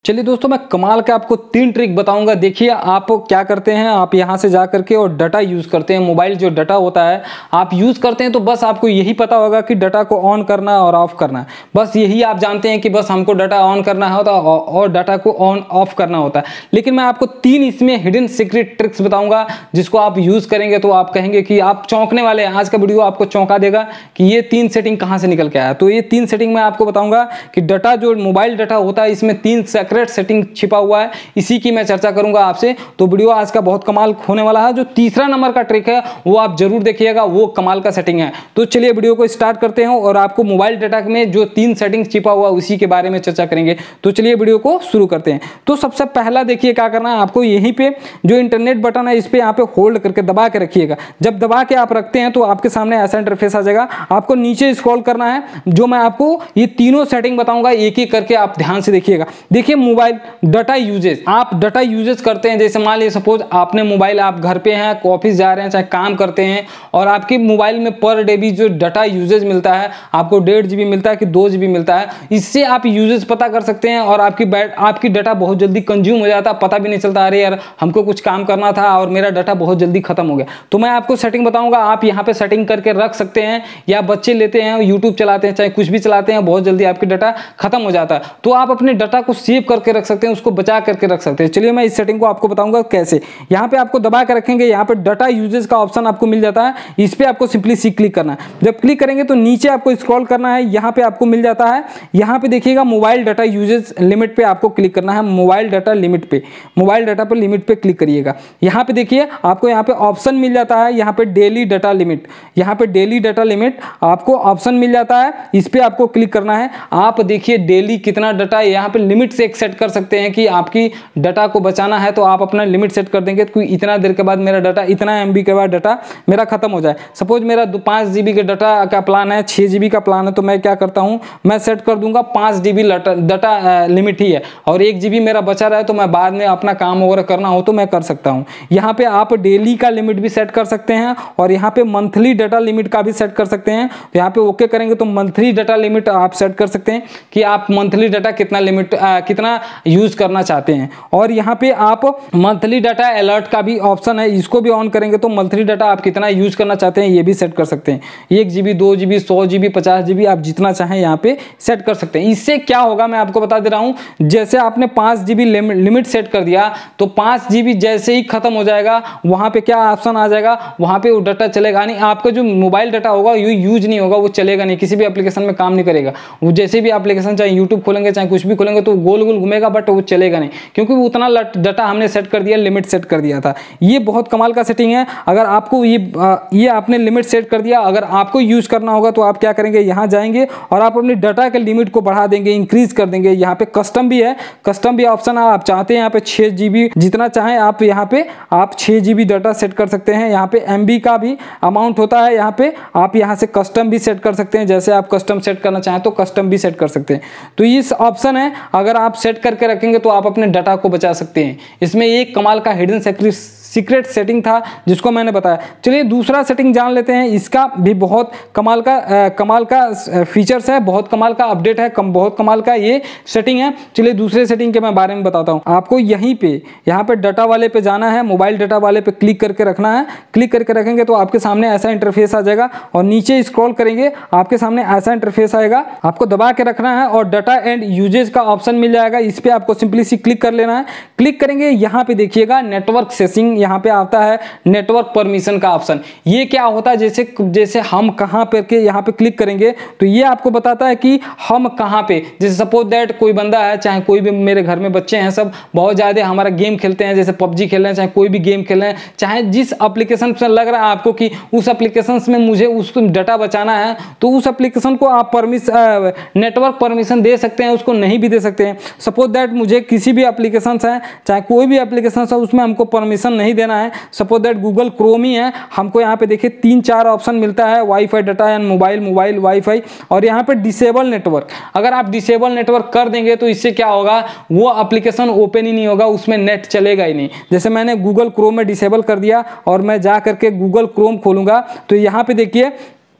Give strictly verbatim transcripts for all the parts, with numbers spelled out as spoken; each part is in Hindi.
चलिए दोस्तों, मैं कमाल का आपको तीन ट्रिक बताऊंगा। देखिए आप क्या करते हैं, आप यहां से जा करके और डाटा यूज़ करते हैं। मोबाइल जो डाटा होता है आप यूज़ करते हैं तो बस आपको यही पता होगा कि डाटा को ऑन करना और ऑफ करना है। बस यही आप जानते हैं कि बस हमको डाटा ऑन करना होता है और डाटा को ऑन ऑफ करना होता है। लेकिन मैं आपको तीन इसमें हिडन सीक्रेट ट्रिक्स बताऊंगा जिसको आप यूज़ करेंगे तो आप कहेंगे कि आप चौंकने वाले हैं। आज का वीडियो आपको चौंका देगा कि ये तीन सेटिंग कहाँ से निकल के आया। तो ये तीन सेटिंग मैं आपको बताऊंगा कि डाटा जो मोबाइल डाटा होता है इसमें तीन सेक्रेट सेटिंग छिपा हुआ है, इसी की मैं चर्चा करूंगा आपसे। तो वीडियो आज का बहुत कमाल होने वाला है। जो तीसरा नंबर का ट्रिक है वो आप जरूर देखिएगा, वो कमाल का सेटिंग है। तो चलिए वीडियो को स्टार्ट करते हैं और आपको मोबाइल डाटा में जो तीन सेटिंग छिपा हुआ है उसी के बारे में चर्चा करेंगे। तो चलिए वीडियो को शुरू करते हैं। तो सबसे पहला देखिए क्या करना है आपको, यहीं पे जो इंटरनेट बटन है इस पे यहाँ पे होल्ड करके दबा के रखिएगा। जब दबा के आप रखते हैं तो आपके सामने ऐसा इंटरफेस आ जाएगा। आपको नीचे स्क्रॉल करना है। जो मैं आपको ये तीनों सेटिंग बताऊंगा एक एक करके आप ध्यान से देखिएगा। देखिए मोबाइल डाटा यूजेज, आप डाटा यूजेज करते हैं। जैसे मान लीजिए सपोज आपने मोबाइल, आप घर पे हैं, ऑफिस जा रहे हैं, चाहे काम करते हैं और आपके मोबाइल में पर डे भी जो डाटा यूजेज मिलता है आपको डेढ़ जीबी मिलता है कि दो जीबी मिलता है। इससे आप यूजेज पता कर सकते हैं और आपकी बैट आपकी डाटा बहुत जल्दी कंज्यूम हो जाता है, पता भी नहीं चलता अरे यार हमको कुछ काम करना था और मेरा डाटा बहुत जल्दी खत्म हो गया। तो मैं आपको सेटिंग बताऊंगा, आप यहाँ पे सेटिंग करके रख सकते हैं। या बच्चे लेते हैं यूट्यूब चलाते हैं, चाहे कुछ भी चलाते हैं, बहुत जल्दी आपकी डाटा खत्म हो जाता है। तो आप अपने डाटा को सेव करके रख सकते हैं, उसको बचा करके रख सकते हैं। चलिए मैं इस सेटिंग को आपको बताऊंगा कैसे। यहाँ पे आपको दबा के रखेंगे, यहाँ पे डाटा यूजेज का ऑप्शन आपको मिल जाता है। इस पे आपको सिंपली सी क्लिक करना है। जब क्लिक करेंगे तो नीचे आपको स्क्रॉल करना है, यहाँ पे आपको मिल जाता है। यहाँ पे देखिएगा मोबाइल डाटा यूजेज लिमिट पे आपको क्लिक करना है। मोबाइल डाटा लिमिट पे, मोबाइल डाटा पर लिमिट पे क्लिक करिएगा। यहाँ पे देखिए आपको यहाँ पे ऑप्शन मिल जाता है, यहाँ पे डेली डाटा लिमिट, यहाँ पे डेली डाटा लिमिट आपको ऑप्शन मिल जाता है। इस पे आपको क्लिक करना है। आप देखिए डेली कितना डाटा यहाँ पे लिमिट से सेट कर सकते हैं कि आपकी डाटा को बचाना है तो आप अपना लिमिट सेट कर देंगे कि इतना देर के बाद मेरा डाटा, इतना एमबी के बाद डाटा मेरा खत्म हो जाए। सपोज मेरा पाँच जीबी के डाटा का प्लान है, छः जीबी का प्लान है, तो मैं क्या करता हूँ, मैं सेट कर दूंगा पाँच जीबी डाटा लिमिट ही है और एक जीबी मेरा बचा रहा है तो मैं बाद में अपना काम वगैरह करना हो तो मैं कर सकता हूँ। यहाँ पे आप डेली का लिमिट भी सेट कर सकते हैं और यहाँ पे मंथली डाटा लिमिट का भी सेट कर सकते हैं। तो यहाँ पे ओके करेंगे तो मंथली डाटा लिमिट आप सेट कर सकते हैं कि आप मंथली डाटा कितना लिमिट कितना यूज करना चाहते हैं। और यहाँ पे आप मंथली डाटा अलर्ट का भी ऑप्शन है, इसको भी ऑन करेंगे तो मंथली डाटा आप कितना यूज करना चाहते हैं ये भी सेट कर सकते हैं। एक जीबी, दो जीबी, सौ जीबी, पचास जीबी, आप जितना चाहें यहाँ पे सेट कर सकते हैं। इससे क्या होगा मैं आपको बता दे रहा हूँ, जैसे आपने पाँच जीबी लिमिट सेट कर दिया तो पाँच जीबी जैसे ही खत्म हो जाएगा वहाँ पे क्या ऑप्शन आ जाएगा, वहाँ पे वो डाटा चलेगा नहीं। आपका जो मोबाइल डाटा होगा ये यूज नहीं होगा, वो चलेगा नहीं, किसी भी एप्लीकेशन में काम नहीं करेगा। वो जैसे भी एप्लीकेशन, चाहे यूट्यूब खोलेंगे चाहे कुछ भी खोलेंगे तो गोल गोल घूमेगा बट वो चलेगा नहीं, क्योंकि उतना डाटा हमने सेट कर दिया, लिमिट सेट कर दिया था। ये बहुत कमाल का सेटिंग है। अगर आपको ये ये आपने लिमिट सेट कर दिया, अगर आपको यूज करना होगा तो आप क्या करेंगे, यहाँ जाएंगे और आप अपने डाटा के लिमिट को बढ़ा देंगे, इंक्रीज कर देंगे। यहाँ पे कस्टम भी है, कस्टम भी ऑप्शन है। आप चाहते हैं यहाँ पे छः जीबी जितना चाहें आप यहाँ पे आप छः जीबी डाटा सेट कर सकते हैं। यहाँ पे एमबी का भी अमाउंट होता है, यहाँ पे आप यहाँ से कस्टम भी सेट कर सकते हैं। जैसे आप कस्टम सेट करना चाहें तो कस्टम भी सेट कर सकते हैं। तो ये ऑप्शन है, अगर आप सेट करके रखेंगे तो आप अपने डाटा को बचा सकते हैं। इसमें एक कमाल का हिडन सीक्रेट सेटिंग था जिसको मैंने बताया। चलिए दूसरा सेटिंग जान लेते हैं। इसका भी बहुत कमाल का आ, कमाल का फीचर्स है, बहुत कमाल का अपडेट है, कम बहुत कमाल का ये सेटिंग है। चलिए दूसरे सेटिंग के मैं बारे में बताता हूँ आपको। यहीं पे यहाँ पे डाटा वाले पे जाना है, मोबाइल डाटा वाले पे क्लिक करके रखना है। क्लिक करके रखेंगे तो आपके सामने ऐसा इंटरफेस आ जाएगा और नीचे स्क्रॉल करेंगे आपके सामने ऐसा इंटरफेस आएगा। आपको दबा के रखना है और डाटा एंड यूजेज का ऑप्शन मिल जाएगा। इस पे आपको सिंपली सी क्लिक कर लेना है। क्लिक करेंगे, यहाँ पे देखिएगा नेटवर्क सेटिंग, यहाँ पे आता है नेटवर्क परमिशन का ऑप्शन। ये क्या होता है, जैसे जैसे हम कहाँ पर के यहाँ पे क्लिक करेंगे तो ये आपको बताता है कि हम कहाँ पे, जैसे सपोज दैट कोई बंदा है, चाहे कोई भी, मेरे घर में बच्चे हैं सब बहुत ज़्यादा हमारा गेम खेलते हैं, जैसे पबजी खेल रहे हैं, चाहे कोई भी गेम खेल रहे हैं, चाहे जिस एप्लीकेशन से लग रहा है आपको कि उस एप्लीकेशन में मुझे उसको डाटा बचाना है तो उस एप्लीकेशन को आप परमिशन नेटवर्क परमिशन दे सकते हैं, उसको नहीं भी दे सकते हैं। सपोज दैट मुझे किसी भी एप्लीकेशन है, चाहे कोई भी एप्लीकेशन है, उसमें हमको परमिशन नहीं देना है। सपोज दैट गूगल क्रोम ही है, हमको यहाँ पे देखिए तीन चार ऑप्शन मिलता है, WiFi, data and mobile, mobile WiFi, और यहाँ पे डिसेबल नेटवर्क। अगर आप डिसेबल नेटवर्क कर देंगे तो इससे क्या होगा, वो एप्लीकेशन ओपन ही नहीं होगा, उसमें नेट चलेगा ही नहीं। जैसे मैंने गूगल क्रोम में डिसेबल कर दिया और मैं जा करके गूगल क्रोम खोलूंगा तो यहाँ पे देखिए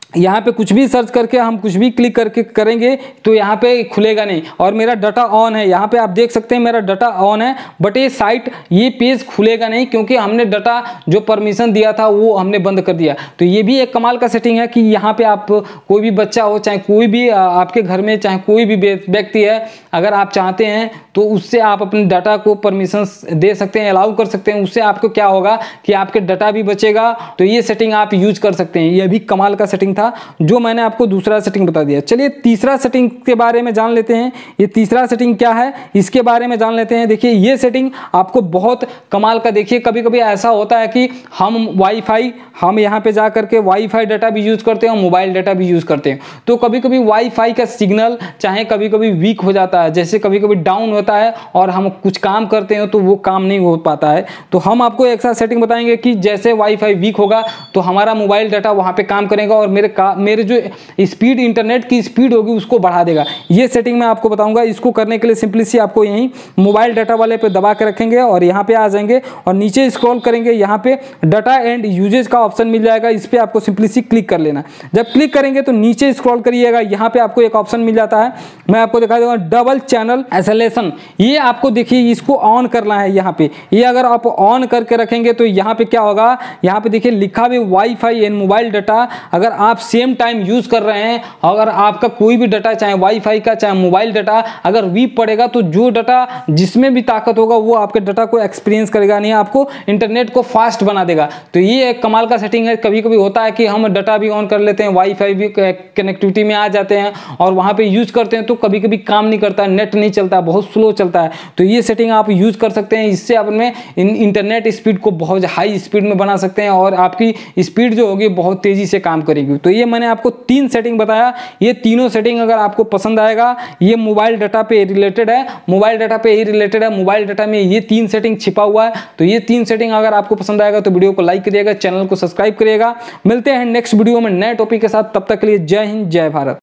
यहाँ पे कुछ भी सर्च करके हम कुछ भी क्लिक करके करेंगे तो यहाँ पे खुलेगा नहीं। और मेरा डाटा ऑन है, यहाँ पे आप देख सकते हैं मेरा डाटा ऑन है, बट ये साइट ये पेज खुलेगा नहीं क्योंकि हमने डाटा जो परमिशन दिया था वो हमने बंद कर दिया। तो ये भी एक कमाल का सेटिंग है कि यहाँ पे आप कोई भी बच्चा हो, चाहे कोई भी आपके घर में चाहे कोई भी व्यक्ति है, अगर आप चाहते हैं तो उससे आप अपने डाटा को परमिशन दे सकते हैं, अलाउ कर सकते हैं। उससे आपको क्या होगा कि आपके डाटा भी बचेगा। तो ये सेटिंग आप यूज कर सकते हैं। ये भी कमाल का सेटिंग था जो मैंने आपको दूसरा सेटिंग बता दिया। चलिए तीसरा सेटिंग के बारे में जान लेते हैं। ये तीसरा सेटिंग क्या है इसके बारे में जान लेते हैं। देखिए ये सेटिंग आपको बहुत कमाल का, देखिए कभी कभी ऐसा होता है कि हम वाईफाई हम यहाँ पे जा करके वाईफाई डाटा भी यूज करते हैं और मोबाइल डाटा भी यूज करते हैं। तो कभी कभी वाईफाई का सिग्नल चाहे कभी कभी वीक हो जाता है, जैसे कभी कभी डाउन होता है और हम कुछ काम करते हैं तो वो काम नहीं हो पाता है। तो हम आपको एक साथ सेटिंग बताएंगे कि जैसे वाईफाई वीक होगा तो हमारा मोबाइल डाटा वहाँ पे काम करेगा और मेरे का मेरे जो स्पीड इंटरनेट की स्पीड होगी उसको बढ़ा देगा। ये सेटिंग मैं आपको बताऊंगा। इसको करने के लिए सिंपली सी आपको यहीं मोबाइल डाटा वाले पे दबा के रखेंगे और यहाँ पे आ जाएंगे और नीचे स्क्रॉल करेंगे, यहाँ पे डाटा एंड यूजेज का ऑप्शन मिल जाएगा। इस पे आपको सिंपली सी क्लिक कर लेना। जब क्लिक करेंगे तो नीचे स्क्रॉल करिएगा, यहाँ पे आपको एक ऑप्शन मिल जाता है, मैं आपको दिखा दूंगा डबल चैनल एसोलेशन। ये आपको देखिए इसको ऑन करना है। यहाँ पे ये अगर आप ऑन करके रखेंगे तो यहाँ पे क्या होगा, यहाँ पे देखिए लिखा भी वाईफाई एंड मोबाइल डाटा अगर आप सेम टाइम यूज कर रहे हैं, अगर आपका कोई भी डाटा चाहे वाईफाई का चाहे मोबाइल डाटा अगर वीक पड़ेगा तो जो डाटा जिसमें भी ताकत होगा वो आपके डाटा को एक्सपीरियंस करेगा, नहीं आपको इंटरनेट को फास्ट बना देगा। तो ये एक कमाल का सेटिंग है। कभी कभी होता है कि हम डाटा भी ऑन कर लेते हैं, वाईफाई भी कनेक्टिविटी में आ जाते हैं और वहां पे यूज करते हैं तो कभी कभी काम नहीं करता, नेट नहीं चलता, बहुत स्लो चलता है। तो ये सेटिंग आप यूज कर सकते हैं। इससे अपने इंटरनेट स्पीड को बहुत हाई स्पीड में बना सकते हैं और आपकी स्पीड जो होगी बहुत तेजी से काम करेगी। तो ये मैंने आपको तीन सेटिंग बताया। ये तीनों सेटिंग अगर आपको पसंद आएगा, ये मोबाइल डाटा पे रिलेटेड है, मोबाइल डाटा पे ही रिलेटेड है। मोबाइल डाटा में ये तीन सेटिंग छिपा हुआ है। तो ये तीन सेटिंग अगर आपको पसंद आएगा तो वीडियो को लाइक करिएगा, चैनल को सब्सक्राइब करिएगा। मिलते हैं नेक्स्ट वीडियो में नए टॉपिक के साथ, तब तक के लिए जय हिंद जय भारत।